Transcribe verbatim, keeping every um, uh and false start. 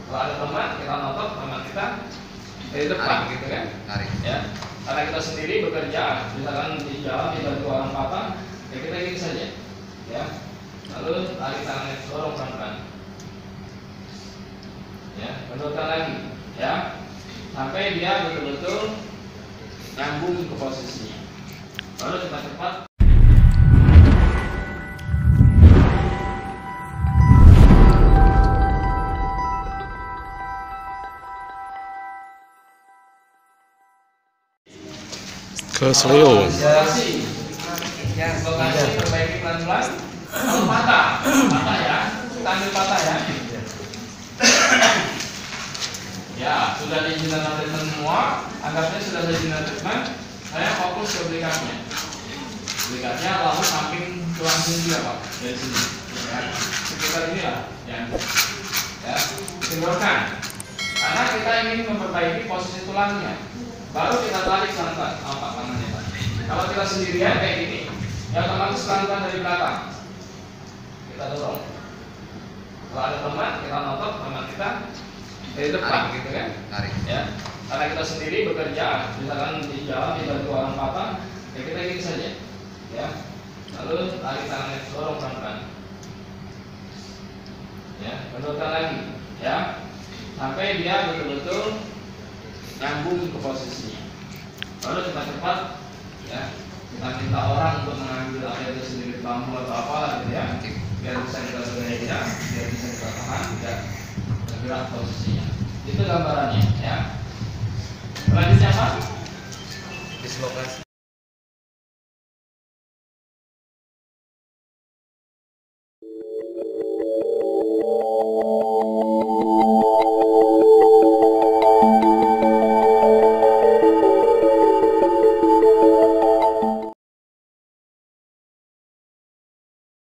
Kalau ada teman, kita nonton teman kita dari depan, gitu kan? Tarik. Ya, karena kita sendiri bekerja, misalkan di jalan dibantu orang patah, ya kita gini saja, ya. Lalu tarik tangannya, dorong pelan-pelan, ya, kendorkan lagi, ya, sampai dia betul-betul nyambung ke posisinya. Lalu cepat-cepat. Ke Sleo. Lokasi, lokasi perbaiki pelan-pelan. Kalau patah, patah ya, kita ambil patah ya. Ya, sudah diizinkan treatment semua, anggapnya sudah diizinkan treatment. Saya fokus ke belikatnya. Belikatnya lalu samping tulang juga pak, dari sini. Ya, sekitar ini lah, ya. Ya, kendorkan. Karena kita ingin memperbaiki posisi tulangnya. Baru kita tarik pelan-pelan, apa tangannya pak. Kalau kita sendirian kayak gini, ya otomatis pelan-pelan dari belakang. Kita dorong. Kalau ada teman, kita nonton teman kita dari depan, gitu kan? Tarik. Ya, karena kita sendiri bekerja, misalkan di jalan dibantu orang patah, ya kita gini saja, ya. Lalu tarik tangannya, dorong pelan-pelan, ya, kendorkan lagi, ya, sampai dia betul-betul nyambung ke posisinya. Lalu cepat-cepat, ya, kita minta orang untuk mengambil apa itu sendiri bambu atau apalah gitu ya, biar bisa kita bergaya, biar bisa kita tahan, tidak bergerak posisinya. Itu gambarannya, ya. Selanjutnya apa? Dislokasi.